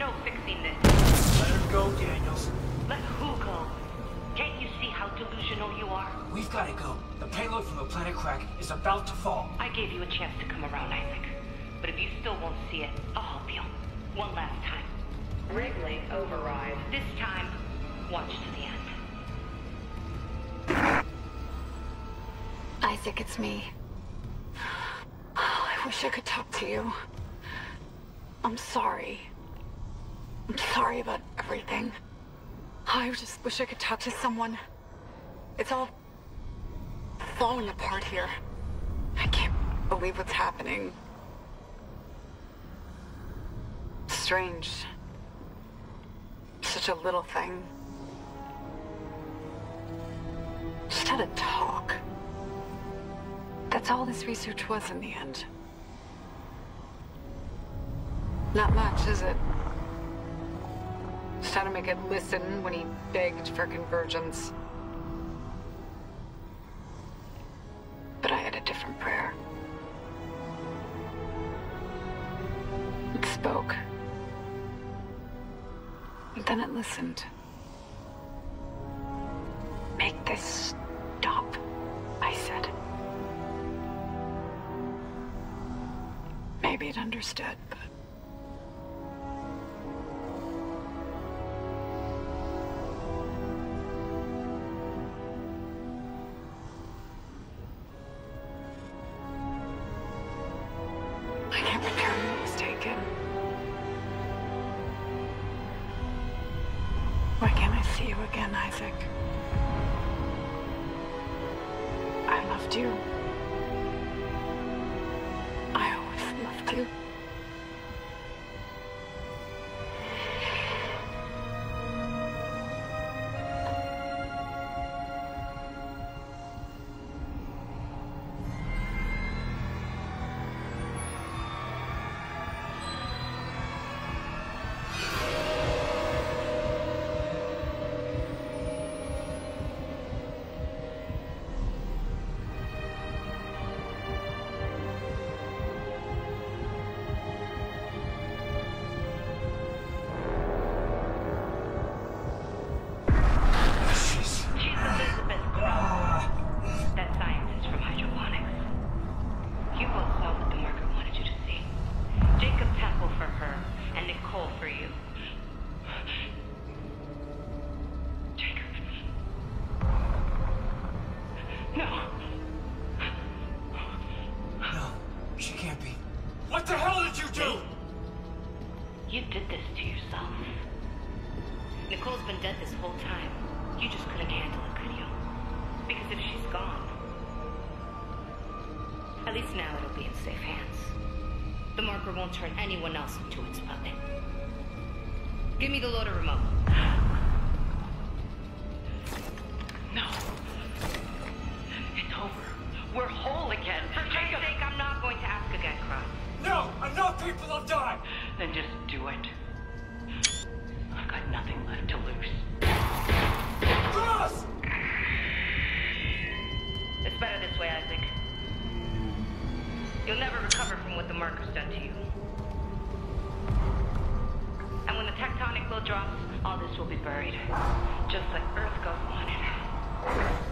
no fixing this. Let her go, Daniels. Let who go? Can't you see how delusional you are? We've got to go. The payload from the planet Crack is about to fall. I gave you a chance to come around, Isaac. But if you still won't see it, I'll help you. One last time. Wrigley override. This time, watch to the end. Isaac, it's me. I wish I could talk to you. I'm sorry. I'm sorry about everything. I just wish I could talk to someone. It's all falling apart here. I can't believe what's happening. Strange. Such a little thing. Just had a talk. That's all this research was in the end. Not much, is it? Just had to make it listen when he begged for convergence. But I had a different prayer. It spoke. And then it listened. Make this stop, I said. Maybe it understood, but... I can't return what was taken. Why can't I see you again, Isaac? I loved you. I always loved you. What the hell did you do? You did this to yourself. Nicole's been dead this whole time. You just couldn't handle it, could you? Because if she's gone, at least now it'll be in safe hands. The marker won't turn anyone else into its puppet. Give me the loader remote. No. It's over. We're whole again. For Jake's sake, I'm not going to ask again, Cross. No! Enough people have died! Then just do it. I've got nothing left to lose. Cross! It's better this way, Isaac. You'll never recover from what the marker's done to you. And when the tectonic load drops, all this will be buried. Just like Earth God wanted.